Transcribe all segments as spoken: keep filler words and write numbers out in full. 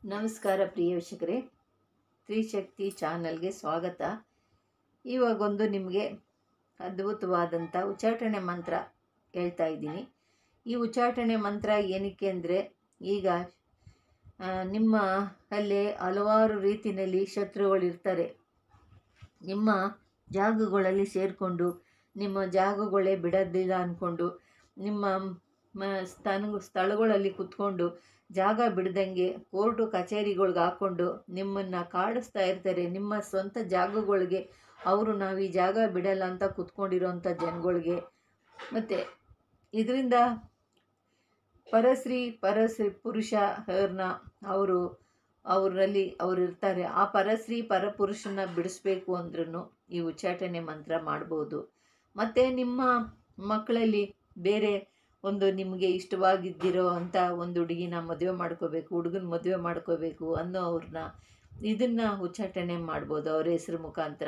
ನಮಸ್ಕಾರ ಪ್ರಿಯ ವೀಕ್ಷಕರೇ, ತ್ರಿಶಕ್ತಿ ಚಾನಲ್ಗೆ ಸ್ವಾಗತ. ಇವಾಗೊಂದು ನಿಮಗೆ ಅದ್ಭುತವಾದಂಥ ಉಚ್ಚಾಟನೆ ಮಂತ್ರ ಹೇಳ್ತಾ ಇದ್ದೀನಿ. ಈ ಉಚ್ಚಾಟನೆ ಮಂತ್ರ ಏನಕ್ಕೆ ಅಂದರೆ, ಈಗ ನಿಮ್ಮ ಅಲ್ಲೇ ಹಲವಾರು ರೀತಿಯಲ್ಲಿ ಶತ್ರುಗಳಿರ್ತಾರೆ. ನಿಮ್ಮ ಜಾಗಗಳಲ್ಲಿ ಸೇರಿಕೊಂಡು ನಿಮ್ಮ ಜಾಗಗಳೇ ಬಿಡೋದಿಲ್ಲ ಅಂದ್ಕೊಂಡು ನಿಮ್ಮ ಸ್ಥಾನ ಸ್ಥಳಗಳಲ್ಲಿ ಕುತ್ಕೊಂಡು ಜಾಗ ಬಿಡ್ದಂಗೆ ಕೋರ್ಟು ಕಚೇರಿಗಳ್ಗೆ ಹಾಕ್ಕೊಂಡು ನಿಮ್ಮನ್ನು ಕಾಡಿಸ್ತಾ ಇರ್ತಾರೆ. ನಿಮ್ಮ ಸ್ವಂತ ಜಾಗಗಳಿಗೆ ಅವರು ನಾವು ಈ ಜಾಗ ಬಿಡಲ್ಲ ಅಂತ ಕುತ್ಕೊಂಡಿರೋಂಥ ಜನಗಳಿಗೆ. ಮತ್ತು ಇದರಿಂದ ಪರಶ್ರೀ ಪರಶ್ರೀ ಪುರುಷ ಅವ್ರನ್ನ ಅವರು ಅವರಲ್ಲಿ ಅವ್ರು ಇರ್ತಾರೆ. ಆ ಪರಶ್ರೀ ಪರಪುರುಷನ ಬಿಡಿಸ್ಬೇಕು ಅಂದ್ರೂ ಈ ಉಚ್ಚಾಟನೆ ಮಂತ್ರ ಮಾಡ್ಬೋದು. ಮತ್ತು ನಿಮ್ಮ ಮಕ್ಕಳಲ್ಲಿ ಬೇರೆ ಒಂದು ನಿಮಗೆ ಇಷ್ಟವಾಗಿದ್ದಿರೋ ಅಂಥ ಒಂದು ಹುಡುಗಿನ ಮದುವೆ ಮಾಡ್ಕೋಬೇಕು, ಹುಡುಗನ ಮದುವೆ ಮಾಡ್ಕೋಬೇಕು ಅನ್ನೋ ಅವ್ರನ್ನ ಇದನ್ನು ಉಚ್ಚಾಟನೆ ಮಾಡ್ಬೋದು ಅವ್ರ ಹೆಸ್ರು ಮುಖಾಂತರ.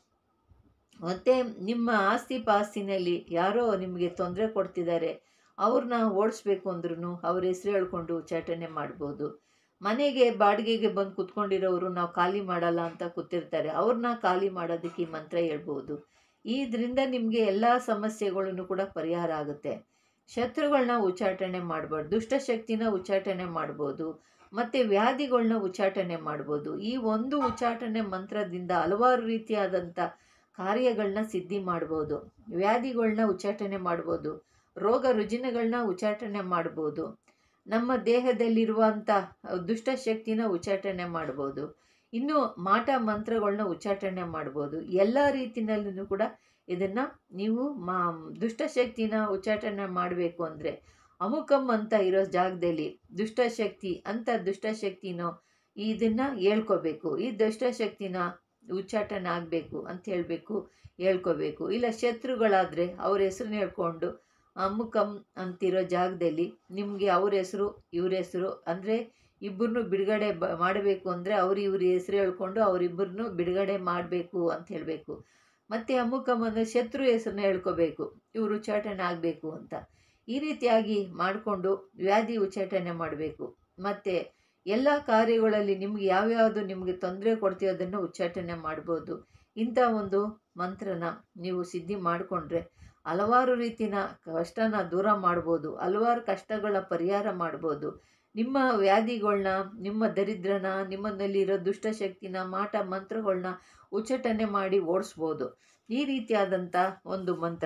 ಮತ್ತು ನಿಮ್ಮ ಆಸ್ತಿ ಪಾಸ್ತಿನಲ್ಲಿ ಯಾರೋ ನಿಮಗೆ ತೊಂದರೆ ಕೊಡ್ತಿದ್ದಾರೆ, ಅವ್ರನ್ನ ಓಡಿಸ್ಬೇಕು ಅಂದ್ರೂ ಅವ್ರ ಹೆಸ್ರು ಹೇಳ್ಕೊಂಡು ಉಚ್ಚಾಟನೆ ಮಾಡ್ಬೋದು. ಮನೆಗೆ ಬಾಡಿಗೆಗೆ ಬಂದು ಕುತ್ಕೊಂಡಿರೋರು ನಾವು ಖಾಲಿ ಮಾಡಲ್ಲ ಅಂತ ಕೂತಿರ್ತಾರೆ, ಅವ್ರನ್ನ ಖಾಲಿ ಮಾಡೋದಕ್ಕೆ ಈ ಮಂತ್ರ ಹೇಳ್ಬೋದು. ಇದರಿಂದ ನಿಮಗೆ ಎಲ್ಲ ಸಮಸ್ಯೆಗಳೂ ಕೂಡ ಪರಿಹಾರ ಆಗುತ್ತೆ. ಶತ್ರುಗಳನ್ನ ಉಚ್ಚಾಟನೆ ಮಾಡ್ಬೋದು, ದುಷ್ಟಶಕ್ತಿನ ಉಚ್ಚಾಟನೆ ಮಾಡ್ಬೋದು, ಮತ್ತು ವ್ಯಾಧಿಗಳನ್ನ ಉಚ್ಚಾಟನೆ ಮಾಡ್ಬೋದು. ಈ ಒಂದು ಉಚ್ಚಾಟನೆ ಮಂತ್ರದಿಂದ ಹಲವಾರು ರೀತಿಯಾದಂಥ ಕಾರ್ಯಗಳನ್ನ ಸಿದ್ಧಿ ಮಾಡ್ಬೋದು. ವ್ಯಾಧಿಗಳನ್ನ ಉಚ್ಚಾಟನೆ ಮಾಡ್ಬೋದು, ರೋಗ ರುಜಿನಗಳನ್ನ ಉಚ್ಚಾಟನೆ ಮಾಡ್ಬೋದು, ನಮ್ಮ ದೇಹದಲ್ಲಿರುವಂಥ ದುಷ್ಟಶಕ್ತಿನ ಉಚ್ಚಾಟನೆ ಮಾಡ್ಬೋದು, ಇನ್ನು ಮಾಟ ಮಂತ್ರಗಳನ್ನ ಉಚ್ಚಾಟನೆ ಮಾಡ್ಬೋದು. ಎಲ್ಲ ರೀತಿಯಲ್ಲೂ ಕೂಡ ಇದನ್ನು ನೀವು ಮಾ ದುಷ್ಟಶಕ್ತಿನ ಉಚ್ಚಾಟನೆ ಮಾಡಬೇಕು ಅಂದರೆ ಅಮುಕಂ ಅಂತ ಇರೋ ಜಾಗದಲ್ಲಿ ದುಷ್ಟಶಕ್ತಿ ಅಂತ ದುಷ್ಟಶಕ್ತಿನೋ ಇದನ್ನು ಹೇಳ್ಕೋಬೇಕು. ಈ ದುಷ್ಟಶಕ್ತಿನ ಉಚ್ಚಾಟನೆ ಆಗಬೇಕು ಅಂತ ಹೇಳಬೇಕು, ಹೇಳ್ಕೋಬೇಕು. ಇಲ್ಲ ಶತ್ರುಗಳಾದರೆ ಅವ್ರ ಹೆಸ್ರನ್ನ ಹೇಳ್ಕೊಂಡು ಅಮುಕಂ ಅಂತಿರೋ ಜಾಗದಲ್ಲಿ ನಿಮಗೆ ಅವ್ರ ಹೆಸರು ಇವ್ರ ಹೆಸರು ಅಂದರೆ ಇಬ್ಬರನ್ನೂ ಬಿಡುಗಡೆ ಬ ಮಾಡಬೇಕು ಅಂದರೆ ಅವ್ರು ಇವ್ರ ಹೆಸರು ಹೇಳ್ಕೊಂಡು ಅವರಿಬ್ಬರನ್ನೂ ಬಿಡುಗಡೆ ಮಾಡಬೇಕು ಅಂತ ಹೇಳಬೇಕು. ಮತ್ತು ಅಮುಕಂ ಅಂದರೆ ಶತ್ರು ಹೆಸರನ್ನ ಹೇಳ್ಕೋಬೇಕು, ಇವರು ಉಚ್ಚಾಟನೆ ಆಗಬೇಕು ಅಂತ. ಈ ರೀತಿಯಾಗಿ ಮಾಡಿಕೊಂಡು ವ್ಯಾಧಿ ಉಚ್ಚಾಟನೆ ಮಾಡಬೇಕು. ಮತ್ತು ಎಲ್ಲ ಕಾರ್ಯಗಳಲ್ಲಿ ನಿಮ್ಗೆ ಯಾವ್ಯಾವುದು ನಿಮಗೆ ತೊಂದರೆ ಕೊಡ್ತೀಯೋದನ್ನು ಉಚ್ಚಾಟನೆ ಮಾಡ್ಬೋದು. ಇಂಥ ಒಂದು ಮಂತ್ರನ ನೀವು ಸಿದ್ಧಿ ಮಾಡಿಕೊಂಡ್ರೆ ಹಲವಾರು ರೀತಿಯ ಕಷ್ಟನ ದೂರ ಮಾಡ್ಬೋದು, ಹಲವಾರು ಕಷ್ಟಗಳ ಪರಿಹಾರ ಮಾಡ್ಬೋದು. ನಿಮ್ಮ ವ್ಯಾಧಿಗಳನ್ನ, ನಿಮ್ಮ ದರಿದ್ರನ, ನಿಮ್ಮಲ್ಲಿರೋ ದುಷ್ಟಶಕ್ತಿನ, ಮಾಟ ಮಂತ್ರಗಳನ್ನ ಉಚ್ಚಾಟನೆ ಮಾಡಿ ಓಡಿಸ್ಬೋದು. ಈ ರೀತಿಯಾದಂಥ ಒಂದು ಮಂತ್ರ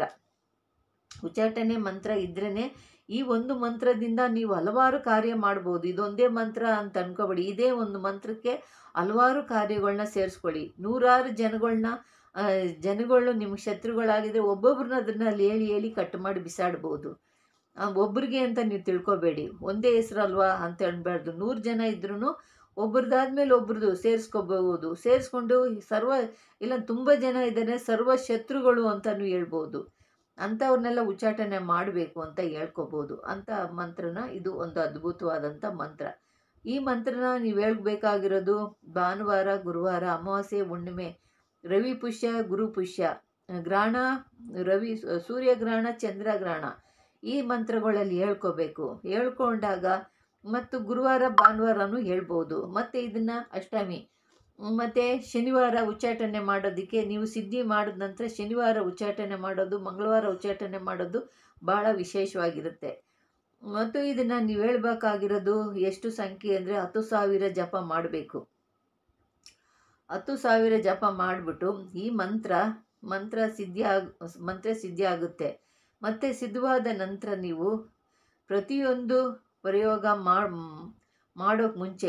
ಉಚ್ಚಾಟನೆ ಮಂತ್ರ ಇದ್ರೇ ಈ ಒಂದು ಮಂತ್ರದಿಂದ ನೀವು ಹಲವಾರು ಕಾರ್ಯ ಮಾಡ್ಬೋದು. ಇದೊಂದೇ ಮಂತ್ರ ಅಂತ ಅನ್ಕೋಬೇಡಿ, ಇದೇ ಒಂದು ಮಂತ್ರಕ್ಕೆ ಹಲವಾರು ಕಾರ್ಯಗಳನ್ನ ಸೇರಿಸ್ಕೊಳ್ಳಿ. ನೂರಾರು ಜನಗಳನ್ನ ಜನಗಳು ನಿಮ್ಗೆ ಶತ್ರುಗಳಾಗಿದ್ದರೆ ಒಬ್ಬೊಬ್ರನ್ನ ಅದನ್ನು ಅಲ್ಲಿ ಹೇಳಿ ಹೇಳಿ ಕಟ್ ಮಾಡಿ ಬಿಸಾಡ್ಬೋದು. ಒಬ್ರಿಗೆ ಅಂತ ನೀವು ತಿಳ್ಕೊಬೇಡಿ, ಒಂದೇ ಹೆಸ್ರಲ್ವಾ ಅಂತ ಅನ್ಬಾರ್ದು. ನೂರು ಜನ ಇದ್ರೂ ಒಬ್ರದ್ದಾದ್ಮೇಲೆ ಒಬ್ರದ್ದು ಸೇರಿಸ್ಕೋಬಹುದು. ಸೇರಿಸ್ಕೊಂಡು ಸರ್ವ ಇಲ್ಲ ತುಂಬ ಜನ ಇದ್ದಾರೆ ಸರ್ವ ಶತ್ರುಗಳು ಅಂತಲೂ ಹೇಳ್ಬೋದು. ಅಂಥವ್ರನ್ನೆಲ್ಲ ಉಚ್ಚಾಟನೆ ಮಾಡಬೇಕು ಅಂತ ಹೇಳ್ಕೊಬೋದು. ಅಂಥ ಮಂತ್ರನ ಇದು ಒಂದು ಅದ್ಭುತವಾದಂಥ ಮಂತ್ರ. ಈ ಮಂತ್ರನ ನೀವು ಹೇಳ್ಬೇಕಾಗಿರೋದು ಭಾನುವಾರ, ಗುರುವಾರ, ಅಮಾವಾಸ್ಯೆ, ಹುಣ್ಣಿಮೆ, ರವಿ ಪುಷ್ಯ, ಗುರು ಪುಷ್ಯ, ಗ್ರಹಣ, ರವಿ ಸೂರ್ಯಗ್ರಹಣ, ಚಂದ್ರಗ್ರಹಣ, ಈ ಮಂತ್ರಗಳಲ್ಲಿ ಹೇಳ್ಕೋಬೇಕು. ಹೇಳ್ಕೊಂಡಾಗ ಮತ್ತು ಗುರುವಾರ ಭಾನುವಾರನೂ ಹೇಳ್ಬೋದು. ಮತ್ತು ಇದನ್ನು ಅಷ್ಟಮಿ ಮತ್ತು ಶನಿವಾರ ಉಚ್ಚಾಟನೆ ಮಾಡೋದಕ್ಕೆ ನೀವು ಸಿದ್ಧಿ ಮಾಡಿದ ನಂತರ ಶನಿವಾರ ಉಚ್ಚಾಟನೆ ಮಾಡೋದು, ಮಂಗಳವಾರ ಉಚ್ಚಾಟನೆ ಮಾಡೋದು ಭಾಳ ವಿಶೇಷವಾಗಿರುತ್ತೆ. ಮತ್ತು ಇದನ್ನು ನೀವು ಹೇಳ್ಬೇಕಾಗಿರೋದು ಎಷ್ಟು ಸಂಖ್ಯೆ ಅಂದರೆ ಹತ್ತು ಸಾವಿರ ಜಪ ಮಾಡಬೇಕು. ಹತ್ತು ಸಾವಿರ ಜಪ ಮಾಡಿಬಿಟ್ಟು ಈ ಮಂತ್ರ ಮಂತ್ರ ಸಿದ್ಧಿ ಆಗ ಮಂತ್ರ ಸಿದ್ಧಿ ಆಗುತ್ತೆ. ಮತ್ತು ಸಿದ್ಧವಾದ ನಂತರ ನೀವು ಪ್ರತಿಯೊಂದು ಪ್ರಯೋಗ ಮಾಡೋಕ್ಕೆ ಮುಂಚೆ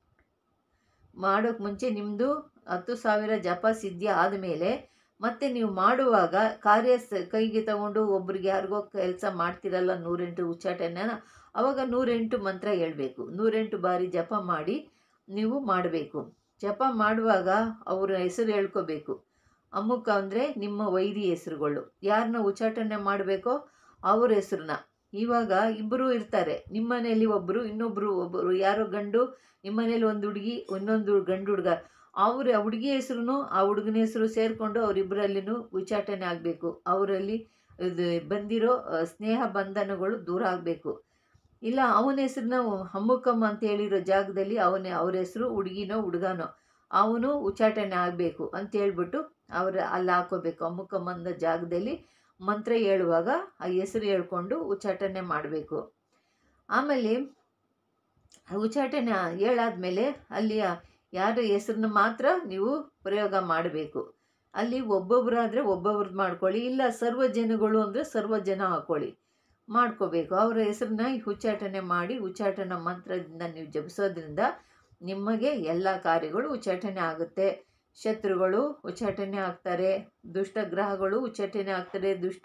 ಮಾಡೋಕ್ಕೆ ಮುಂಚೆ ನಿಮ್ಮದು ಹತ್ತು ಸಾವಿರ ಜಪ ಸಿದ್ಧಿ ಆದಮೇಲೆ ಮತ್ತು ನೀವು ಮಾಡುವಾಗ ಕಾರ್ಯ ಸ ಕೈಗೆ ತಗೊಂಡು ಒಬ್ರಿಗೆ ಯಾರಿಗೋ ಕೆಲಸ ಮಾಡ್ತಿರಲ್ಲ ನೂರೆಂಟು ಉಚ್ಚಾಟನೆನ, ಆವಾಗ ನೂರೆಂಟು ಮಂತ್ರ ಹೇಳಬೇಕು. ನೂರೆಂಟು ಬಾರಿ ಜಪ ಮಾಡಿ ನೀವು ಮಾಡಬೇಕು. ಜಪ ಮಾಡುವಾಗ ಅವರ ಹೆಸರು ಹೇಳ್ಕೋಬೇಕು. ಅಮುಕ ಅಂದರೆ ನಿಮ್ಮ ವೈರಿ ಹೆಸರುಗಳು, ಯಾರನ್ನ ಉಚ್ಚಾಟನೆ ಮಾಡಬೇಕೋ ಅವ್ರ ಹೆಸ್ರನ್ನ. ಇವಾಗ ಇಬ್ಬರು ಇರ್ತಾರೆ, ನಿಮ್ಮ ಮನೆಯಲ್ಲಿ ಒಬ್ಬರು, ಇನ್ನೊಬ್ಬರು ಒಬ್ಬರು ಯಾರೋ ಗಂಡು, ನಿಮ್ಮ ಮನೇಲಿ ಒಂದು ಹುಡುಗಿ, ಇನ್ನೊಂದು ಗಂಡು ಹುಡುಗ, ಅವ್ರ ಹುಡುಗಿ ಹೆಸ್ರು ಆ ಹುಡುಗನ ಹೆಸರು ಸೇರಿಕೊಂಡು ಅವರಿಬ್ಬರಲ್ಲಿನೂ ಉಚ್ಚಾಟನೆ ಆಗಬೇಕು. ಅವರಲ್ಲಿ ಇದು ಬಂದಿರೋ ಸ್ನೇಹ ಬಂಧನಗಳು ದೂರ ಆಗಬೇಕು. ಇಲ್ಲ ಅವನ ಹೆಸ್ರನ್ನ ಹಮ್ಮುಕಮ್ಮ ಅಂತ ಹೇಳಿರೋ ಜಾಗದಲ್ಲಿ ಅವನೇ ಅವ್ರ ಹೆಸರು ಹುಡುಗಿನೋ ಹುಡುಗನೋ ಅವನು ಉಚ್ಚಾಟನೆ ಆಗಬೇಕು ಅಂತ ಹೇಳ್ಬಿಟ್ಟು ಅವ್ರ ಅಲ್ಲಿ ಹಾಕೋಬೇಕು. ಅಮ್ಮುಕಮ್ಮನ ಜಾಗದಲ್ಲಿ ಮಂತ್ರ ಹೇಳುವಾಗ ಆ ಹೆಸರು ಹೇಳ್ಕೊಂಡು ಉಚ್ಚಾಟನೆ ಮಾಡಬೇಕು. ಆಮೇಲೆ ಉಚ್ಚಾಟನೆ ಹೇಳಾದ್ಮೇಲೆ ಅಲ್ಲಿ ಯಾರ ಹೆಸ್ರನ್ನ ಮಾತ್ರ ನೀವು ಪ್ರಯೋಗ ಮಾಡಬೇಕು. ಅಲ್ಲಿ ಒಬ್ಬೊಬ್ಬರಾದರೆ ಒಬ್ಬೊಬ್ರದ್ದು ಮಾಡ್ಕೊಳ್ಳಿ, ಇಲ್ಲ ಸರ್ವ ಜನಗಳು ಅಂದರೆ ಸರ್ವ ಜನ ಹಾಕ್ಕೊಳ್ಳಿ, ಮಾಡ್ಕೋಬೇಕು. ಅವರ ಹೆಸರನ್ನ ಉಚ್ಚಾಟನೆ ಮಾಡಿ ಉಚ್ಚಾಟನ ಮಂತ್ರದಿಂದ ನೀವು ಜಪಿಸೋದ್ರಿಂದ ನಿಮಗೆ ಎಲ್ಲ ಕಾರ್ಯಗಳು ಉಚ್ಚಾಟನೆ ಆಗುತ್ತೆ. ಶತ್ರುಗಳು ಉಚ್ಚಾಟನೆ ಆಗ್ತಾರೆ, ದುಷ್ಟ ಗ್ರಹಗಳು ಉಚ್ಚಾಟನೆ ಆಗ್ತಾರೆ, ದುಷ್ಟ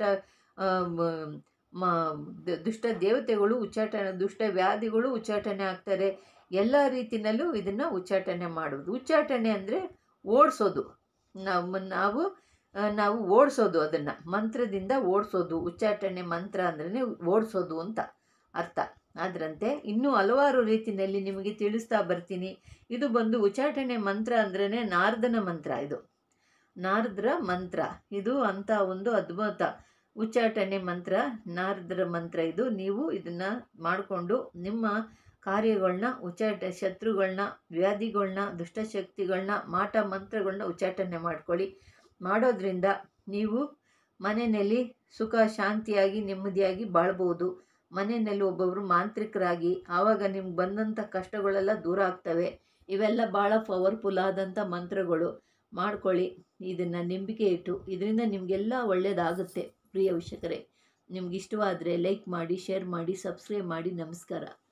ಮ ದುಷ್ಟ ದೇವತೆಗಳು ಉಚ್ಚಾಟನೆ, ದುಷ್ಟ ವ್ಯಾಧಿಗಳು ಉಚ್ಚಾಟನೆ ಆಗ್ತಾರೆ. ಎಲ್ಲ ರೀತಿಯಲ್ಲೂ ಇದನ್ನು ಉಚ್ಚಾಟನೆ ಮಾಡೋದು. ಉಚ್ಚಾಟನೆ ಅಂದರೆ ಓಡಿಸೋದು, ನಾವು ನಾವು ನಾವು ಓಡಿಸೋದು, ಅದನ್ನು ಮಂತ್ರದಿಂದ ಓಡಿಸೋದು. ಉಚ್ಚಾಟನೆ ಮಂತ್ರ ಅಂದ್ರೆ ಓಡಿಸೋದು ಅಂತ ಅರ್ಥ. ಅದರಂತೆ ಇನ್ನೂ ಹಲವಾರು ರೀತಿಯಲ್ಲಿ ನಿಮಗೆ ತಿಳಿಸ್ತಾ ಬರ್ತೀನಿ. ಇದು ಬಂದು ಉಚ್ಚಾಟನೆ ಮಂತ್ರ ಅಂದ್ರೇ ನಾರದನ ಮಂತ್ರ. ಇದು ನಾರದರ ಮಂತ್ರ, ಇದು ಅಂಥ ಒಂದು ಅದ್ಭುತ ಉಚ್ಚಾಟನೆ ಮಂತ್ರ, ನಾರದರ ಮಂತ್ರ. ಇದು ನೀವು ಇದನ್ನು ಮಾಡಿಕೊಂಡು ನಿಮ್ಮ ಕಾರ್ಯಗಳನ್ನ ಉಚ್ಚಾಟ ಶತ್ರುಗಳನ್ನ ವ್ಯಾಧಿಗಳನ್ನ ದುಷ್ಟಶಕ್ತಿಗಳನ್ನ ಮಾಟ ಮಂತ್ರಗಳನ್ನ ಉಚ್ಚಾಟನೆ ಮಾಡ್ಕೊಳ್ಳಿ. ಮಾಡೋದ್ರಿಂದ ನೀವು ಮನೆಯಲ್ಲಿ ಸುಖ ಶಾಂತಿಯಾಗಿ ನೆಮ್ಮದಿಯಾಗಿ ಬಾಳ್ಬೋದು. ಮನೆಯಲ್ಲಿ ಒಬ್ಬೊಬ್ಬರು ಮಾಂತ್ರಿಕರಾಗಿ ಆವಾಗ ನಿಮ್ಗೆ ಬಂದಂಥ ಕಷ್ಟಗಳೆಲ್ಲ ದೂರ ಆಗ್ತವೆ. ಇವೆಲ್ಲ ಭಾಳ ಪವರ್ಫುಲ್ ಆದಂಥ ಮಂತ್ರಗಳು. ಮಾಡ್ಕೊಳ್ಳಿ, ಇದನ್ನು ನಂಬಿಕೆ ಇಟ್ಟು ಇದರಿಂದ ನಿಮಗೆಲ್ಲ ಒಳ್ಳೆಯದಾಗುತ್ತೆ. ಪ್ರಿಯ ವೀಕ್ಷಕರೇ, ನಿಮ್ಗೆ ಇಷ್ಟವಾದರೆ ಲೈಕ್ ಮಾಡಿ, ಶೇರ್ ಮಾಡಿ, ಸಬ್ಸ್ಕ್ರೈಬ್ ಮಾಡಿ. ನಮಸ್ಕಾರ.